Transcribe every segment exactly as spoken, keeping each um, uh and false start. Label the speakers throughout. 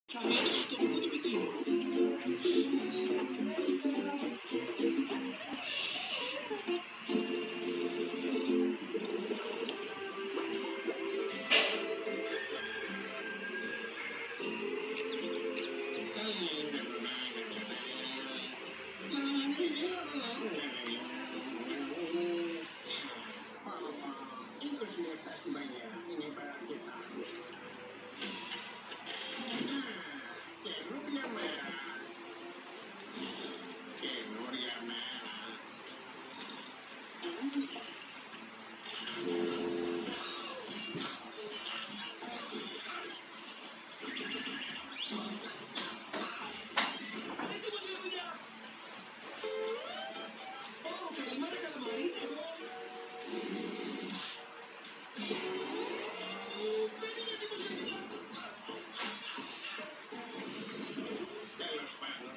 Speaker 1: Χαμένος στο βουβού του Μικίνου.
Speaker 2: είκοσι λεπτά στην παλιά είναι υπεραρκετά. Καινούρια μέρα. Καινούρια μέρα.
Speaker 1: Έτοιμος για δουλειά. Ω, καλημέρα καλαμαρί, εγώ. Δεν είμαι έτοιμος για δουλειά.
Speaker 2: Τέλος πάντων,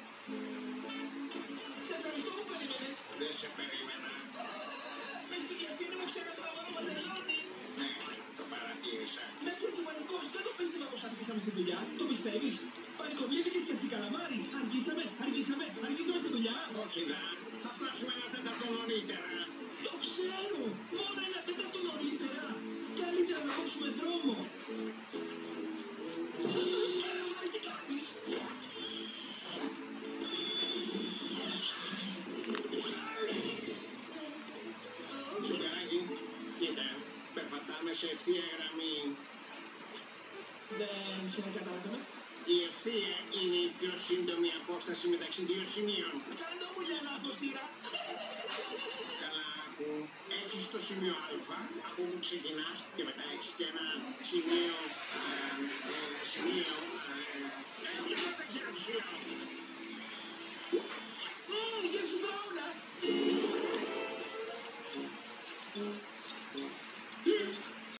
Speaker 1: Σε ευχαριστώ που περίμενες.
Speaker 2: δεν σε περίμενα.
Speaker 1: Με στη βιασύνη μου ξέχασα να βάλω μαντελόνι.
Speaker 2: Ναι, το παρατήρησα.
Speaker 1: Με έπιασε πανικός. Δεν το πίστευα πως αρχίσαμε στη δουλειά. Το πιστεύεις? Πανικοβλήθηκες κι εσύ καλαμάρι. Αργήσαμε, αργήσαμε, αργήσαμε στη δουλειά.
Speaker 2: Όχι δα, θα φτάσουμε ένα τέταρτο νωρίτερα.
Speaker 1: Το ξέρω. Μόνο ένα τέταρτο νωρίτερα. Καλύτερα να κόψουμε δρόμο. Καλαμάρι, τι κάνεις?
Speaker 2: Σουγκαράκι, κοίτα, περπατάμε σε ευθεία γραμμή.
Speaker 1: Δεν σε καταλάβαμε.
Speaker 2: Η ευθεία είναι η πιο σύντομη απόσταση μεταξύ δύο σημείων.
Speaker 1: Κάνε μου για να φωστήρα.
Speaker 2: Καλά, που έχεις το σημείο α, από όπου ξεκινάς και μετά έχεις και ένα σημείο, ε, ε, σημείο, ε,